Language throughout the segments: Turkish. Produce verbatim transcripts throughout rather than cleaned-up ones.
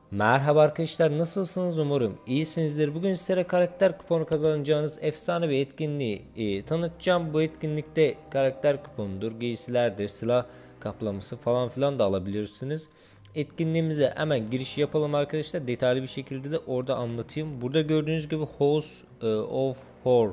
Merhaba arkadaşlar, nasılsınız? Umarım iyisinizdir. Bugün sizlere karakter kuponu kazanacağınız efsane bir etkinliği e, tanıtacağım. Bu etkinlikte karakter kuponudur, giysilerdir, silah kaplaması falan filan da alabilirsiniz. Etkinliğimize hemen giriş yapalım arkadaşlar. Detaylı bir şekilde de orada anlatayım. Burada gördüğünüz gibi House e, of Horror,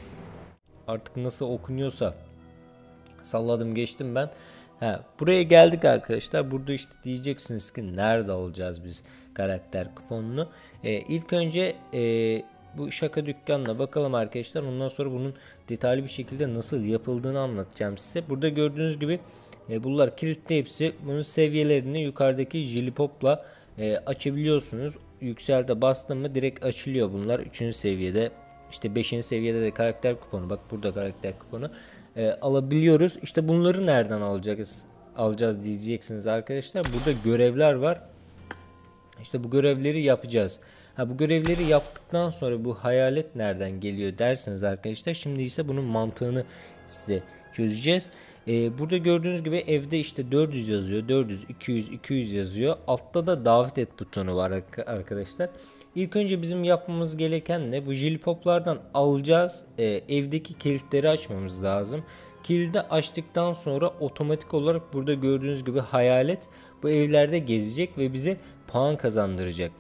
artık nasıl okunuyorsa salladım geçtim ben. Ha, buraya geldik arkadaşlar. Burada işte diyeceksiniz ki nerede alacağız biz karakter kuponunu. Ee, ilk önce e, bu şaka dükkanına bakalım arkadaşlar. Ondan sonra bunun detaylı bir şekilde nasıl yapıldığını anlatacağım size. Burada gördüğünüz gibi e, bunlar kilitli hepsi. Bunun seviyelerini yukarıdaki Jilipop'la e, açabiliyorsunuz. Yükselte bastım mı direkt açılıyor bunlar. üçüncü seviyede, işte beşinci seviyede de karakter kuponu. Bak burada karakter kuponu e, alabiliyoruz. İşte bunları nereden alacağız? Alacağız diyeceksiniz arkadaşlar. Burada görevler var. İşte bu görevleri yapacağız. Ha, bu görevleri yaptıktan sonra bu hayalet nereden geliyor derseniz arkadaşlar. Şimdi ise bunun mantığını size çözeceğiz. Ee, burada gördüğünüz gibi evde işte dört yüz yazıyor. dört yüz, iki yüz, iki yüz yazıyor. Altta da davet et butonu var arkadaşlar. İlk önce bizim yapmamız gereken ne? Bu jilpoplardan alacağız. Ee, evdeki kilitleri açmamız lazım. Kilidi açtıktan sonra otomatik olarak burada gördüğünüz gibi hayalet bu evlerde gezecek ve bize puan kazandıracak.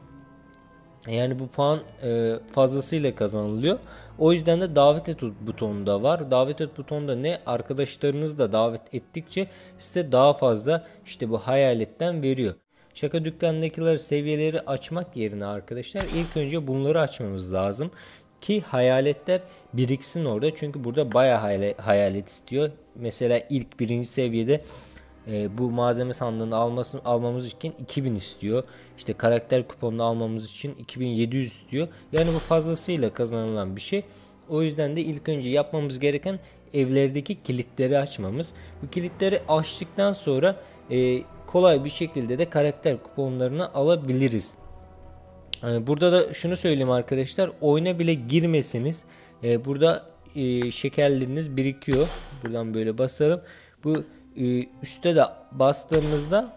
Yani bu puan e, fazlasıyla kazanılıyor. O yüzden de davet et butonu da var. Davet et butonu da ne? Arkadaşlarınızı da davet ettikçe size daha fazla işte bu hayaletten veriyor. Şaka dükkanındakileri seviyeleri açmak yerine arkadaşlar ilk önce bunları açmamız lazım. Ki hayaletler biriksin orada. Çünkü burada bayağı hayalet istiyor. Mesela ilk birinci seviyede e, bu malzeme sandığını almasını, almamız için iki bin istiyor. İşte karakter kuponunu almamız için iki bin yedi yüz istiyor. Yani bu fazlasıyla kazanılan bir şey. O yüzden de ilk önce yapmamız gereken evlerdeki kilitleri açmamız. Bu kilitleri açtıktan sonra e, kolay bir şekilde de karakter kuponlarını alabiliriz. Burada da şunu söyleyeyim arkadaşlar, oyuna bile girmesiniz burada şekerleriniz birikiyor. Buradan böyle basalım. Bu üstte de bastığımızda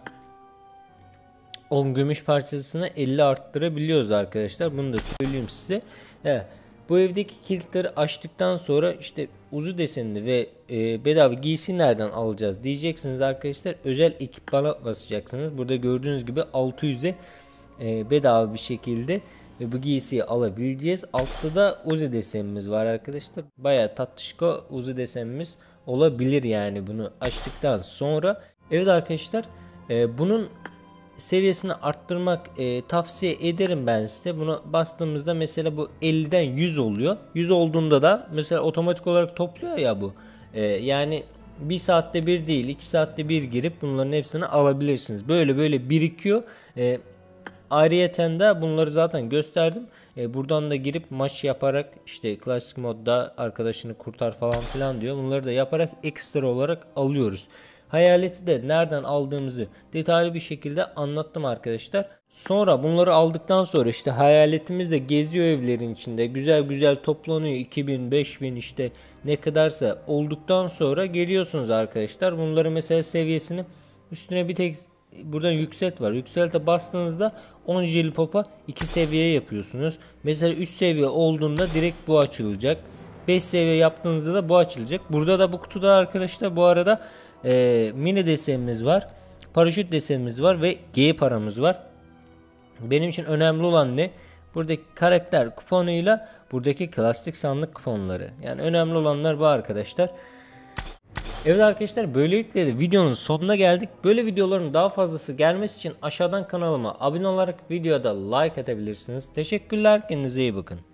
on gümüş parçasını elli arttırabiliyoruz arkadaşlar. Bunu da söyleyeyim size. Evet. Bu evdeki kilitleri açtıktan sonra işte uzu desenini ve e, bedava giysi nereden alacağız diyeceksiniz arkadaşlar. Özel ekipmana basacaksınız. Burada gördüğünüz gibi altı yüze e, bedava bir şekilde ve bu giysiyi alabileceğiz. Altta da Uzi desenimiz var arkadaşlar. Bayağı tatlışko Uzi desenimiz olabilir yani bunu açtıktan sonra. Evet arkadaşlar, e, bunun seviyesini arttırmak e, tavsiye ederim ben size. Bunu bastığımızda mesela bu elliden yüz oluyor. yüz olduğunda da mesela otomatik olarak topluyor ya bu. E, yani bir saatte bir değil, iki saatte bir girip bunların hepsini alabilirsiniz. Böyle böyle birikiyor. E, Ayrıyeten de bunları zaten gösterdim. E, buradan da girip maç yaparak işte klasik modda arkadaşını kurtar falan filan diyor. Bunları da yaparak ekstra olarak alıyoruz. Hayaleti de nereden aldığımızı detaylı bir şekilde anlattım arkadaşlar. Sonra bunları aldıktan sonra işte hayaletimiz de geziyor evlerin içinde. Güzel güzel toplanıyor. iki bin, beş bin işte ne kadarsa olduktan sonra geliyorsunuz arkadaşlar. Bunları mesela seviyesini üstüne bir tek buradan yükselt var. Yükselte bastığınızda on jilpop'a iki seviye yapıyorsunuz. Mesela üç seviye olduğunda direkt bu açılacak. beş seviye yaptığınızda da bu açılacak. Burada da bu kutuda arkadaşlar bu arada e, mini desenimiz var. Paraşüt desenimiz var ve G paramız var. Benim için önemli olan ne? Buradaki karakter kuponuyla buradaki klasik sandık kuponları. Yani önemli olanlar bu arkadaşlar. Evet arkadaşlar, böylelikle de videonun sonuna geldik. Böyle videoların daha fazlası gelmesi için aşağıdan kanalıma abone olarak videoda like atabilirsiniz. Teşekkürler, kendinize iyi bakın.